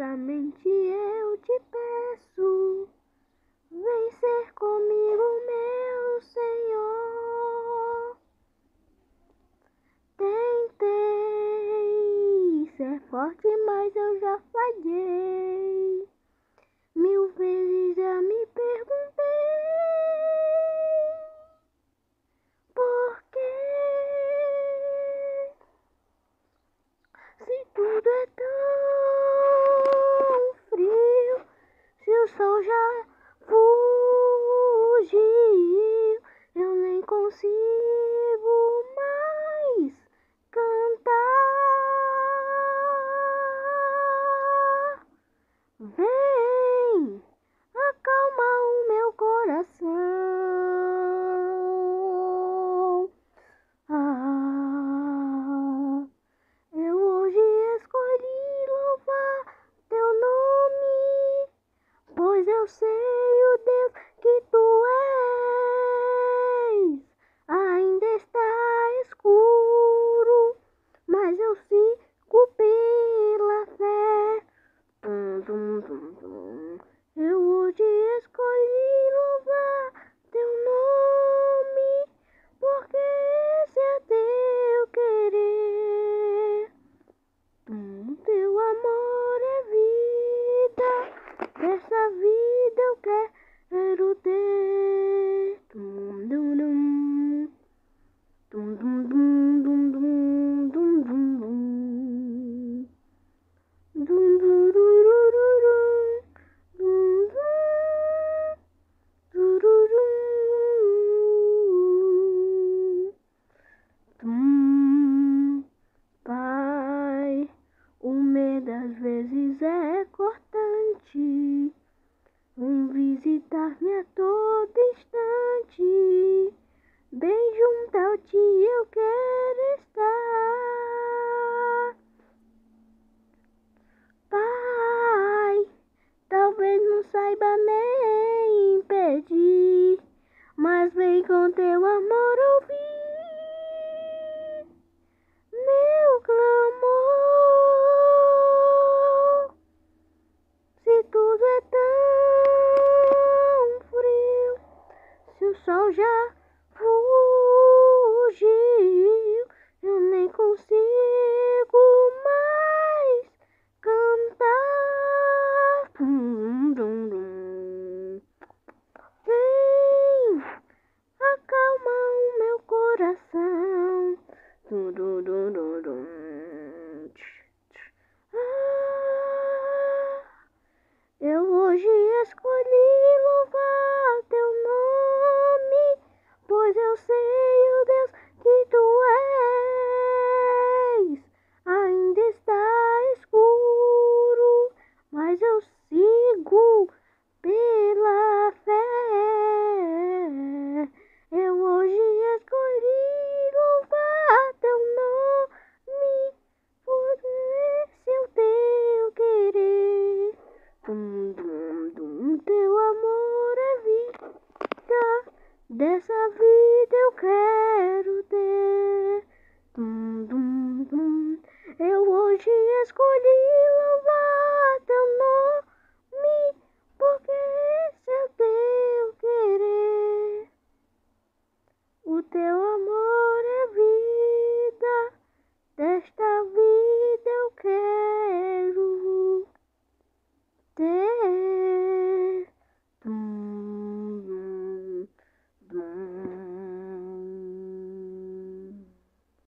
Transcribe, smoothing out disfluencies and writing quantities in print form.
encarecidamente eu te peço, vem ser comigo, meu Senhor. Tentei ser forte, mas eu já falhei. 1000 vezes já me perguntei por quê? Se tudo é tão frio, se o sol já fugiu, eu nem consigo mais cantar. Vem, acalma o meu coração. Eu hoje escolhi louvar teu nome, pois eu sei, o Deus, que tu és. Ainda está escuro, mas eu sigo pela fé. Eu hoje escolhi louvar teu nome, porque esse é teu querer. Teu amor é vida, dessa vida eu quero ter. Dum, dum, dum. Dum, dum, dum, dum, dum, dum, dum, dum. Dum, durururum. Dum, dururum. Dum. Pai, o medo às vezes é cortante, vem visitar-me a todo instante, bem junto a ti eu quero estar. Pai, talvez não saiba nem